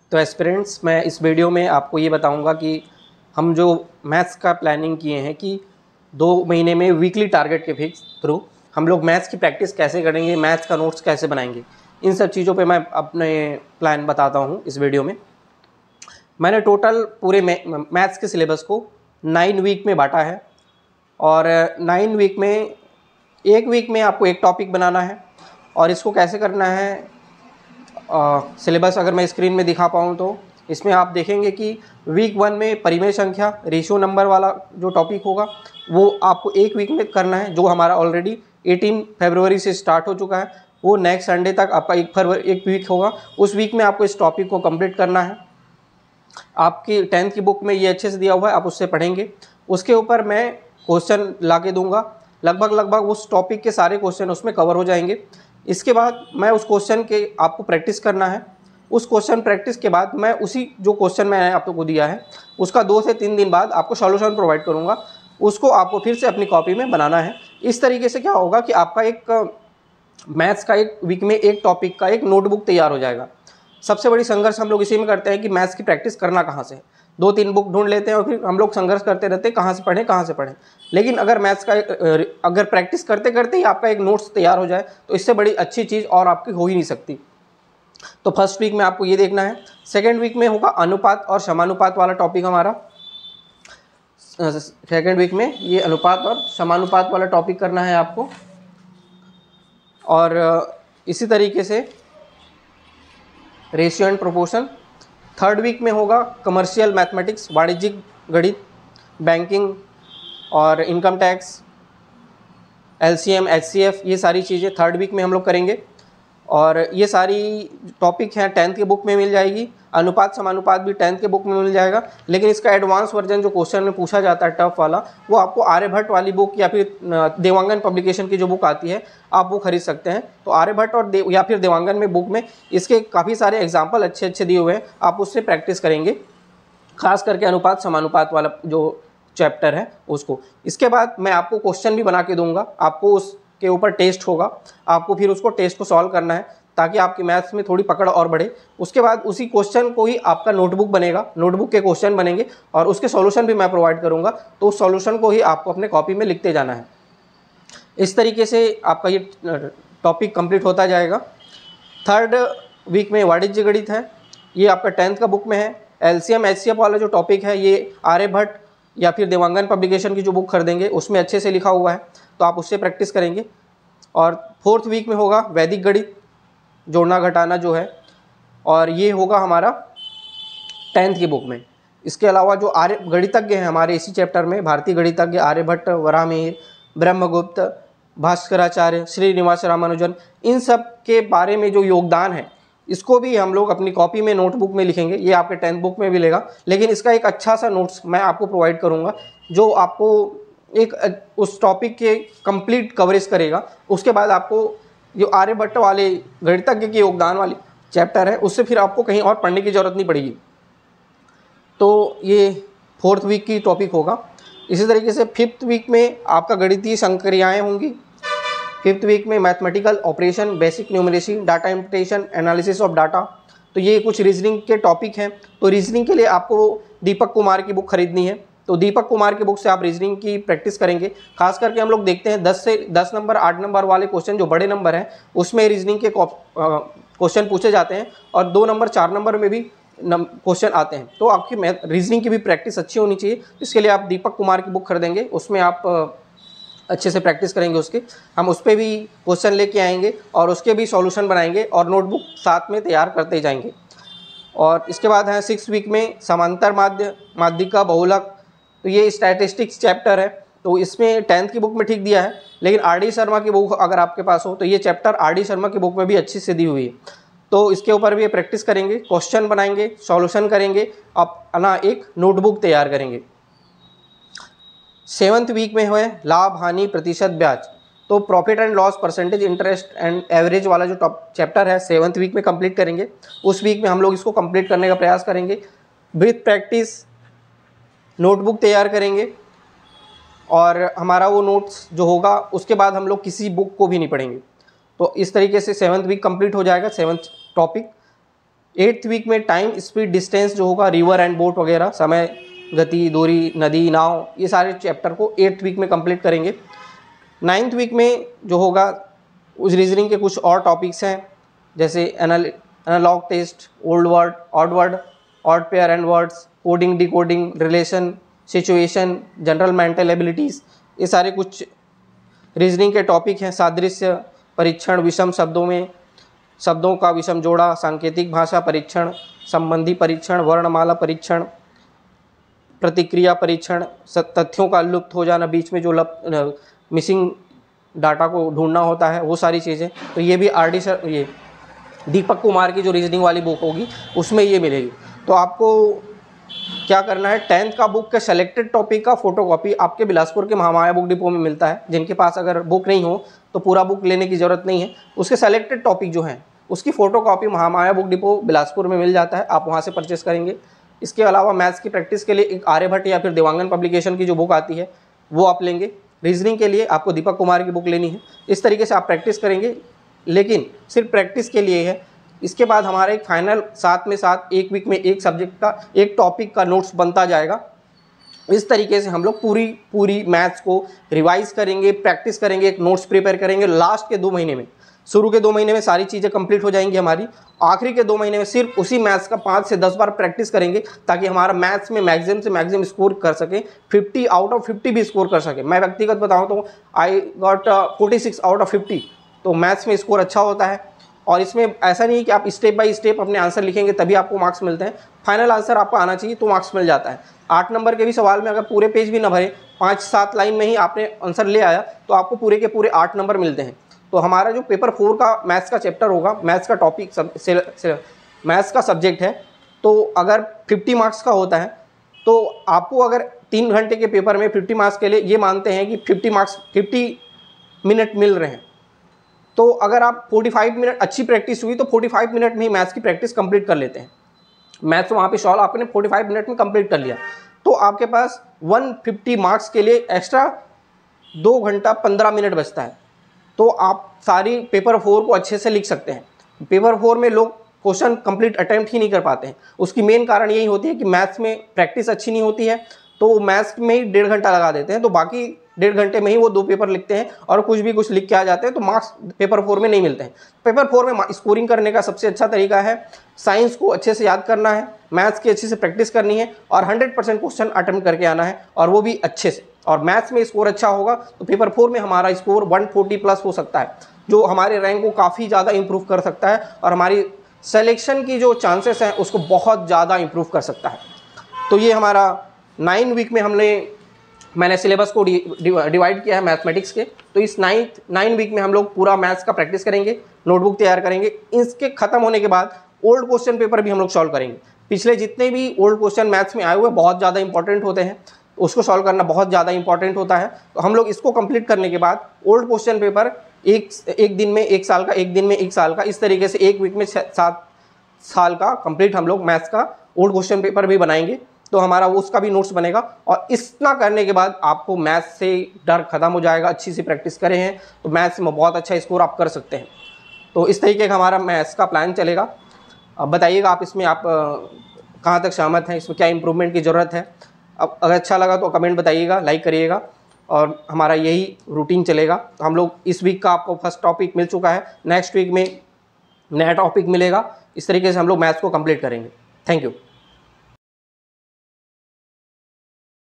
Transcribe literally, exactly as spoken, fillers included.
तो एस्पिरेंट्स, मैं इस वीडियो में आपको ये बताऊंगा कि हम जो मैथ्स का प्लानिंग किए हैं कि दो महीने में वीकली टारगेट के फिक्स थ्रू हम लोग मैथ्स की प्रैक्टिस कैसे करेंगे, मैथ्स का नोट्स कैसे बनाएंगे, इन सब चीज़ों पे मैं अपने प्लान बताता हूँ इस वीडियो में। मैंने टोटल पूरे मैथ्स के सिलेबस को नाइन वीक में बांटा है और नाइन वीक में एक वीक में आपको एक टॉपिक बनाना है। और इसको कैसे करना है, सिलेबस अगर मैं स्क्रीन में दिखा पाऊँ तो इसमें आप देखेंगे कि वीक वन में परिमेय संख्या रेशियो नंबर वाला जो टॉपिक होगा वो आपको एक वीक में करना है, जो हमारा ऑलरेडी अठारह फरवरी से स्टार्ट हो चुका है। वो नेक्स्ट संडे तक आपका एक फरवरी एक वीक होगा, उस वीक में आपको इस टॉपिक को कंप्लीट करना है। आपकी टेंथ की बुक में ये अच्छे से दिया हुआ है, आप उससे पढ़ेंगे। उसके ऊपर मैं क्वेश्चन ला के दूँगा, लगभग लगभग उस टॉपिक के सारे क्वेश्चन उसमें कवर हो जाएंगे। इसके बाद मैं उस क्वेश्चन के आपको प्रैक्टिस करना है। उस क्वेश्चन प्रैक्टिस के बाद मैं उसी जो क्वेश्चन मैंने आप लोग को दिया है उसका दो से तीन दिन बाद आपको सॉल्यूशन प्रोवाइड करूंगा, उसको आपको फिर से अपनी कॉपी में बनाना है। इस तरीके से क्या होगा कि आपका एक मैथ्स का एक वीक में एक टॉपिक का एक नोटबुक तैयार हो जाएगा। सबसे बड़ी संघर्ष हम लोग इसी में करते हैं कि मैथ्स की प्रैक्टिस करना कहाँ से, दो तीन बुक ढूंढ लेते हैं और फिर हम लोग संघर्ष करते रहते हैं कहाँ से पढ़ें कहाँ से पढ़ें। लेकिन अगर मैथ्स का अगर प्रैक्टिस करते करते ही आपका एक नोट्स तैयार हो जाए तो इससे बड़ी अच्छी चीज़ और आपकी हो ही नहीं सकती। तो फर्स्ट वीक में आपको ये देखना है। सेकेंड वीक में होगा अनुपात और समानुपात वाला टॉपिक हमारा। सेकेंड वीक में ये अनुपात और समानुपात वाला टॉपिक करना है आपको। और इसी तरीके से ratio and proportion. Third week में होगा कमर्शियल मैथमेटिक्स, वाणिज्यिक गणित, बैंकिंग और इनकम टैक्स, एलसीएम, एचसीएफ, ये सारी चीज़ें थर्ड वीक में हम लोग करेंगे। और ये सारी टॉपिक हैं टेंथ के बुक में मिल जाएगी। अनुपात समानुपात भी टेंथ के बुक में मिल जाएगा, लेकिन इसका एडवांस वर्जन जो क्वेश्चन में पूछा जाता है टफ वाला, वो आपको आर्यभट्ट वाली बुक या फिर देवांगन पब्लिकेशन की जो बुक आती है आप वो खरीद सकते हैं। तो आर्यभट्ट और देव या फिर देवांगन में बुक में इसके काफ़ी सारे एग्जाम्पल अच्छे अच्छे दिए हुए हैं, आप उससे प्रैक्टिस करेंगे, खास करके अनुपात समानुपात वाला जो चैप्टर है उसको। इसके बाद मैं आपको क्वेश्चन भी बना के दूंगा, आपको उसके ऊपर टेस्ट होगा, आपको फिर उसको टेस्ट को सॉल्व करना है ताकि आपकी मैथ्स में थोड़ी पकड़ और बढ़े। उसके बाद उसी क्वेश्चन को ही आपका नोटबुक बनेगा, नोटबुक के क्वेश्चन बनेंगे और उसके सॉल्यूशन भी मैं प्रोवाइड करूंगा, तो उस सॉल्यूशन को ही आपको अपने कॉपी में लिखते जाना है। इस तरीके से आपका ये टॉपिक कंप्लीट होता जाएगा। थर्ड वीक में वाणिज्य गणित है, ये आपका टेंथ का बुक में है। एलसीएम एचसीएफ वाला जो टॉपिक है ये आर्यभट्ट या फिर देवांगन पब्लिकेशन की जो बुक खरीदेंगे उसमें अच्छे से लिखा हुआ है, तो आप उससे प्रैक्टिस करेंगे। और फोर्थ वीक में होगा वैदिक गणित, जोड़ना घटाना जो है, और ये होगा हमारा टेंथ की बुक में। इसके अलावा जो आर्य गणितज्ञ हैं हमारे इसी चैप्टर में, भारतीय गणितज्ञ आर्यभट्ट, वराहमिहिर, ब्रह्मगुप्त, भास्कराचार्य, श्रीनिवास रामानुजन, इन सब के बारे में जो योगदान है इसको भी हम लोग अपनी कॉपी में नोटबुक में लिखेंगे। ये आपके टेंथ बुक में भी मिलेगा, लेकिन इसका एक अच्छा सा नोट्स मैं आपको प्रोवाइड करूँगा जो आपको एक उस टॉपिक के कंप्लीट कवरेज करेगा। उसके बाद आपको जो आर्यभट्ट वाले गणितज्ञ के योगदान वाली चैप्टर है उससे फिर आपको कहीं और पढ़ने की ज़रूरत नहीं पड़ेगी। तो ये फोर्थ वीक की टॉपिक होगा। इसी तरीके से फिफ्थ वीक में आपका गणितीय संक्रियाएँ होंगी। फिफ्थ वीक में mathematical operation, basic numeracy, data implementation, analysis of data. तो ये कुछ रीजनिंग के टॉपिक हैं। तो रीजनिंग के लिए आपको दीपक कुमार की बुक खरीदनी है, तो दीपक कुमार की बुक से आप रीजनिंग की प्रैक्टिस करेंगे। खास करके हम लोग देखते हैं दस से दस नंबर आठ नंबर वाले क्वेश्चन जो बड़े नंबर हैं उसमें रीजनिंग के क्वेश्चन पूछे जाते हैं और दो नंबर चार नंबर में भी क्वेश्चन आते हैं। तो आपकी रीजनिंग की भी प्रैक्टिस अच्छी होनी चाहिए, इसके लिए आप दीपक कुमार की बुक खरीदेंगे, उसमें आप अच्छे से प्रैक्टिस करेंगे उसके। हम उस पर भी क्वेश्चन लेके आएंगे और उसके भी सॉल्यूशन बनाएंगे और नोटबुक साथ में तैयार करते जाएंगे। और इसके बाद है सिक्स वीक में समांतर माध्य, माध्यिका, बहुलक। तो ये स्टैटिस्टिक्स चैप्टर है, तो इसमें टेंथ की बुक में ठीक दिया है, लेकिन आर डी शर्मा की बुक अगर आपके पास हो तो ये चैप्टर आर डी शर्मा की बुक में भी अच्छी से दी हुई है, तो इसके ऊपर भी प्रैक्टिस करेंगे, क्वेश्चन बनाएंगे, सॉल्यूशन करेंगे, अपना एक नोटबुक तैयार करेंगे। सेवन्थ वीक में है लाभ हानि प्रतिशत ब्याज, तो profit and loss, percentage, interest and average वाला जो टॉप चैप्टर है सेवन्थ वीक में कंप्लीट करेंगे। उस वीक में हम लोग इसको कंप्लीट करने का प्रयास करेंगे। विथ प्रैक्टिस नोटबुक तैयार करेंगे और हमारा वो नोट्स जो होगा उसके बाद हम लोग किसी बुक को भी नहीं पढ़ेंगे। तो इस तरीके से सेवन्थ वीक कंप्लीट हो जाएगा, सेवन्थ टॉपिक। एट्थ वीक में टाइम, स्पीड, डिस्टेंस जो होगा, रिवर एंड बोट वगैरह, समय, गति, दूरी, नदी, नाव, ये सारे चैप्टर को एट्थ वीक में कंप्लीट करेंगे। नाइन्थ वीक में जो होगा उस रीजनिंग के कुछ और टॉपिक्स हैं, जैसे एनाल analog test, old word, odd word, odd pair and words, coding, decoding, relation, situation, general mental abilities, ये सारे कुछ रीजनिंग के टॉपिक हैं। सादृश्य परीक्षण, विषम शब्दों में शब्दों का विषम जोड़ा, सांकेतिक भाषा परीक्षण, संबंधी परीक्षण, वर्णमाला परीक्षण, प्रतिक्रिया परीक्षण, तथ्यों का लुप्त हो जाना, बीच में जो लप मिसिंग डाटा को ढूंढना होता है, वो सारी चीज़ें। तो ये भी आर डी सर ये दीपक कुमार की जो रीजनिंग वाली बुक होगी उसमें ये मिलेगी। तो आपको क्या करना है, टेंथ का बुक के सेलेक्टेड टॉपिक का फोटोकॉपी आपके बिलासपुर के महामाया बुक डिपो में मिलता है। जिनके पास अगर बुक नहीं हो तो पूरा बुक लेने की ज़रूरत नहीं है, उसके सेलेक्टेड टॉपिक जो हैं उसकी photocopy Mahamaya book depot Bilaspur में मिल जाता है, आप वहाँ से परचेस करेंगे। इसके अलावा मैथ्स की प्रैक्टिस के लिए एक आर्यभट्ट या फिर देवांगन पब्लिकेशन की जो बुक आती है वो आप लेंगे। रीजनिंग के लिए आपको दीपक कुमार की बुक लेनी है। इस तरीके से आप प्रैक्टिस करेंगे, लेकिन सिर्फ प्रैक्टिस के लिए है। इसके बाद हमारा एक फाइनल साथ में साथ एक वीक में एक सब्जेक्ट का एक टॉपिक का नोट्स बनता जाएगा। इस तरीके से हम लोग पूरी पूरी मैथ्स को रिवाइज करेंगे, प्रैक्टिस करेंगे, एक नोट्स प्रिपेयर करेंगे। लास्ट के दो महीने में, शुरू के दो महीने में सारी चीज़ें कंप्लीट हो जाएंगी हमारी, आखिरी के दो महीने में सिर्फ उसी मैथ्स का पाँच से दस बार प्रैक्टिस करेंगे ताकि हमारा मैथ्स में मैक्सिमम से मैक्सिमम स्कोर कर सके, फिफ्टी आउट ऑफ फिफ्टी भी स्कोर कर सके। मैं व्यक्तिगत बताऊँ तो I got forty six out of fifty, तो मैथ्स में स्कोर अच्छा होता है। और इसमें ऐसा नहीं है कि आप स्टेप बाय स्टेप अपने आंसर लिखेंगे तभी आपको मार्क्स मिलते हैं, फाइनल आंसर आपका आना चाहिए तो मार्क्स मिल जाता है। आठ नंबर के भी सवाल में अगर पूरे पेज भी न भरे, पाँच सात लाइन में ही आपने आंसर ले आया तो आपको पूरे के पूरे आठ नंबर मिलते हैं। तो हमारा जो पेपर फोर का मैथ्स का चैप्टर होगा, मैथ्स का टॉपिक सब से, से, मैथ्स का सब्जेक्ट है, तो अगर फिफ्टी मार्क्स का होता है तो आपको अगर तीन घंटे के पेपर में फिफ्टी मार्क्स के लिए ये मानते हैं कि फिफ्टी मार्क्स फिफ्टी मिनट मिल रहे हैं, तो अगर आप पैंतालीस मिनट अच्छी प्रैक्टिस हुई तो पैंतालीस मिनट में ही मैथ्स की प्रैक्टिस कंप्लीट कर लेते हैं। मैथ्स वहाँ पे सॉल्व आपने पैंतालीस मिनट में कंप्लीट कर लिया तो आपके पास एक सौ पचास मार्क्स के लिए एक्स्ट्रा दो घंटा पंद्रह मिनट बचता है। तो आप सारी पेपर फोर को अच्छे से लिख सकते हैं। पेपर फोर में लोग क्वेश्चन कंप्लीट अटेम्प्ट ही नहीं कर पाते हैं, उसकी मेन कारण यही होती है कि मैथ्स में प्रैक्टिस अच्छी नहीं होती है, तो मैथ्स में ही डेढ़ घंटा लगा देते हैं, तो बाकी डेढ़ घंटे में ही वो दो पेपर लिखते हैं और कुछ भी कुछ लिख के आ जाते हैं, तो मार्क्स पेपर फोर में नहीं मिलते हैं। पेपर फोर में स्कोरिंग करने का सबसे अच्छा तरीका है साइंस को अच्छे से याद करना है, मैथ्स की अच्छे से प्रैक्टिस करनी है और हंड्रेड परसेंट क्वेश्चन अटेम्प्ट करके आना है, और वो भी अच्छे से। और मैथ्स में स्कोर अच्छा होगा तो पेपर फोर में हमारा स्कोर एक सौ चालीस प्लस हो सकता है, जो हमारे रैंक को काफ़ी ज़्यादा इंप्रूव कर सकता है और हमारी सिलेक्शन की जो चांसेस हैं उसको बहुत ज़्यादा इंप्रूव कर सकता है। तो ये हमारा नाइन वीक में हमने मैंने सिलेबस को डिवाइड किया है मैथमेटिक्स के। तो इस नाइन्थ नाइन वीक में हम लोग पूरा मैथ्स का प्रैक्टिस करेंगे, नोटबुक तैयार करेंगे। इसके ख़त्म होने के बाद ओल्ड क्वेश्चन पेपर भी हम लोग सॉल्व करेंगे। पिछले जितने भी ओल्ड क्वेश्चन मैथ्स में आए हुए बहुत ज़्यादा इंपॉर्टेंट होते हैं, उसको सॉल्व करना बहुत ज़्यादा इंपॉर्टेंट होता है। तो हम लोग इसको कंप्लीट करने के बाद ओल्ड क्वेश्चन पेपर एक एक दिन में एक साल का, एक दिन में एक साल का, इस तरीके से एक वीक में सात साल का कंप्लीट हम लोग मैथ्स का ओल्ड क्वेश्चन पेपर भी बनाएंगे। तो हमारा उसका भी नोट्स बनेगा और इतना करने के बाद आपको मैथ्स से डर खत्म हो जाएगा। अच्छी सी प्रैक्टिस करें हैं तो मैथ्स में बहुत अच्छा स्कोर आप कर सकते हैं। तो इस तरीके का हमारा मैथ्स का प्लान चलेगा। अब बताइएगा आप इसमें आप कहाँ तक सहमत हैं, इसमें क्या इंप्रूवमेंट की ज़रूरत है। अब अगर अच्छा लगा तो कमेंट बताइएगा, लाइक करिएगा, और हमारा यही रूटीन चलेगा। तो हम लोग इस वीक का आपको फर्स्ट टॉपिक मिल चुका है, नेक्स्ट वीक में नया टॉपिक मिलेगा। इस तरीके से हम लोग मैथ्स को कंप्लीट करेंगे। Thank you.